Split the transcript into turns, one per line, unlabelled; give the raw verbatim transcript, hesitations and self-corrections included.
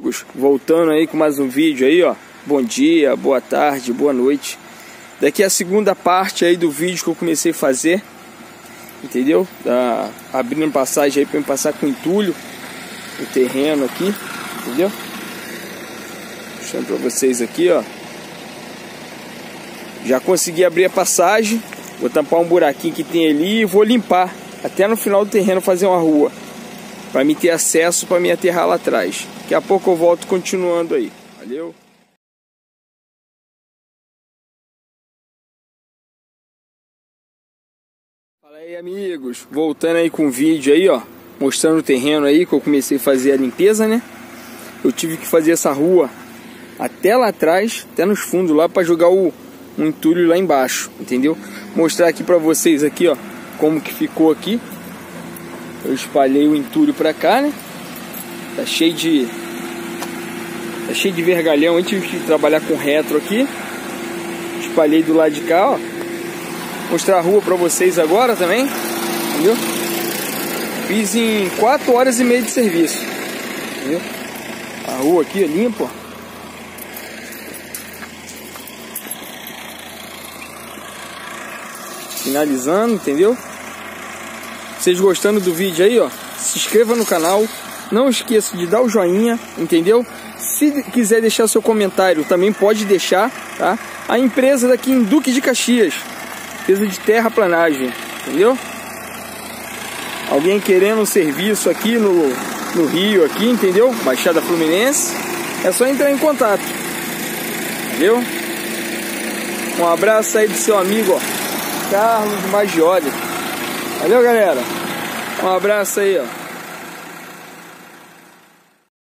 Voltando aí com mais um vídeo aí, ó. Bom dia, boa tarde, boa noite. Daqui é a segunda parte aí do vídeo que eu comecei a fazer, entendeu? Tá abrindo passagem aí para me passar com entulho o terreno aqui, entendeu? Mostrando para vocês aqui, ó. Já consegui abrir a passagem. Vou tampar um buraquinho que tem ali e vou limpar até no final do terreno, fazer uma rua para me ter acesso, para me aterrar lá atrás. Daqui a pouco eu volto continuando aí. Valeu? Fala aí, amigos. Voltando aí com o vídeo aí, ó. Mostrando o terreno aí que eu comecei a fazer a limpeza, né? Eu tive que fazer essa rua até lá atrás, até nos fundos lá, para jogar o um entulho lá embaixo, entendeu? Mostrar aqui pra vocês aqui, ó, como que ficou aqui. Eu espalhei o entulho pra cá, né? Tá cheio de tá cheio de vergalhão. Eu tive que trabalhar com retro aqui. Espalhei do lado de cá, ó. Mostrar a rua pra vocês agora também, entendeu? Fiz em quatro horas e meia de serviço, entendeu? A rua aqui é limpa, ó. Finalizando, entendeu? Vocês gostando do vídeo aí, ó, se inscreva no canal. Não esqueça de dar o joinha, entendeu? Se quiser deixar seu comentário, também pode deixar, tá? A empresa daqui em Duque de Caxias, empresa de terraplanagem, entendeu? Alguém querendo um serviço aqui no, no Rio, aqui, entendeu? Baixada Fluminense, é só entrar em contato, entendeu? Um abraço aí do seu amigo, ó, Carlos Maggioli. Valeu, galera. Um abraço aí, ó.